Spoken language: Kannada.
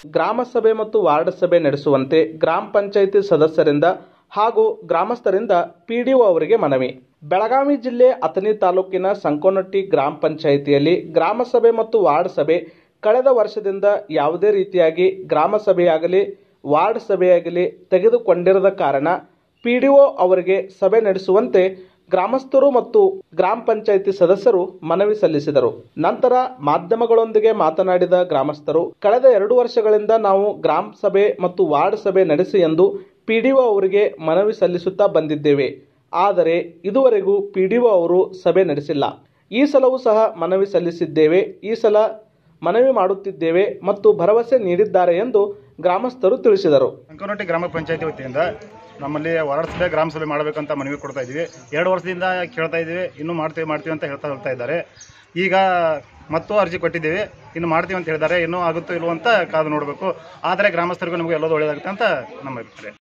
ಗ್ರಾಮ ಸಭೆ ಮತ್ತು ವಾರ್ಡ್ ಸಭೆ ನಡೆಸುವಂತೆ ಗ್ರಾಮ ಪಂಚಾಯಿತಿ ಸದಸ್ಯರಿಂದ ಹಾಗೂ ಗ್ರಾಮಸ್ಥರಿಂದ ಪಿಡಿಒ ಅವರಿಗೆ ಮನವಿ. ಬೆಳಗಾವಿ ಜಿಲ್ಲೆ ಅಥಣಿ ತಾಲೂಕಿನ ಸಂಕೋನಟ್ಟಿ ಗ್ರಾಮ ಪಂಚಾಯಿತಿಯಲ್ಲಿ ಗ್ರಾಮ ಸಭೆ ಮತ್ತು ವಾರ್ಡ್ ಸಭೆ ಕಳೆದ ವರ್ಷದಿಂದ ಯಾವುದೇ ರೀತಿಯಾಗಿ ಗ್ರಾಮ ಸಭೆಯಾಗಲಿ ವಾರ್ಡ್ ಸಭೆಯಾಗಲಿ ತೆಗೆದುಕೊಂಡಿರದ ಕಾರಣ ಪಿಡಿಒ ಅವರಿಗೆ ಸಭೆ ನಡೆಸುವಂತೆ ಗ್ರಾಮಸ್ಥರು ಮತ್ತು ಗ್ರಾಮ ಪಂಚಾಯಿತಿ ಸದಸ್ಯರು ಮನವಿ ಸಲ್ಲಿಸಿದರು. ನಂತರ ಮಾಧ್ಯಮಗಳೊಂದಿಗೆ ಮಾತನಾಡಿದ ಗ್ರಾಮಸ್ಥರು, ಕಳೆದ 2 ವರ್ಷಗಳಿಂದ ನಾವು ಗ್ರಾಮ ಸಭೆ ಮತ್ತು ವಾರ್ಡ್ ಸಭೆ ನಡೆಸಿ ಎಂದು ಪಿಡಿಒ ಅವರಿಗೆ ಮನವಿ ಸಲ್ಲಿಸುತ್ತಾ ಬಂದಿದ್ದೇವೆ. ಆದರೆ ಇದುವರೆಗೂ ಪಿಡಿಒ ಅವರು ಸಭೆ ನಡೆಸಿಲ್ಲ. ಈ ಸಲವೂ ಸಹ ಮನವಿ ಸಲ್ಲಿಸಿದ್ದೇವೆ. ಈ ಸಲ ಮನವಿ ಮಾಡುತ್ತಿದ್ದೇವೆ ಮತ್ತು ಭರವಸೆ ನೀಡಿದ್ದಾರೆ ಎಂದು ಗ್ರಾಮಸ್ಥರು ತಿಳಿಸಿದರು. ಸಂಕೋನಟ್ಟಿ ಗ್ರಾಮ ಪಂಚಾಯಿತಿ ವತಿಯಿಂದ ನಮ್ಮಲ್ಲಿ ವಾರ್ಡ್ ಸಭೆ ಗ್ರಾಮ ಸಭೆ ಮಾಡಬೇಕಂತ ಮನವಿ ಕೊಡ್ತಾ ಇದ್ದೀವಿ. 2 ವರ್ಷದಿಂದ ಕೇಳ್ತಾ ಇದ್ದೀವಿ, ಇನ್ನೂ ಮಾಡ್ತೀವಿ ಅಂತ ಹೋಗ್ತಾ ಇದ್ದಾರೆ. ಈಗ ಮತ್ತೂ ಅರ್ಜಿ ಕೊಟ್ಟಿದ್ದೀವಿ, ಇನ್ನು ಮಾಡ್ತೀವಿ ಅಂತ ಹೇಳಿದ್ದಾರೆ. ಇನ್ನೂ ಆಗುತ್ತೋ ಇಲ್ವೋ ಅಂತ ಕಾದು ನೋಡಬೇಕು. ಆದರೆ ಗ್ರಾಮಸ್ಥರಿಗೂ ನಮಗೆ ಎಲ್ಲದೂ ಒಳ್ಳೆಯದಾಗುತ್ತೆ ಅಂತ ನಮ್ಮ ಅಭಿಪ್ರಾಯ.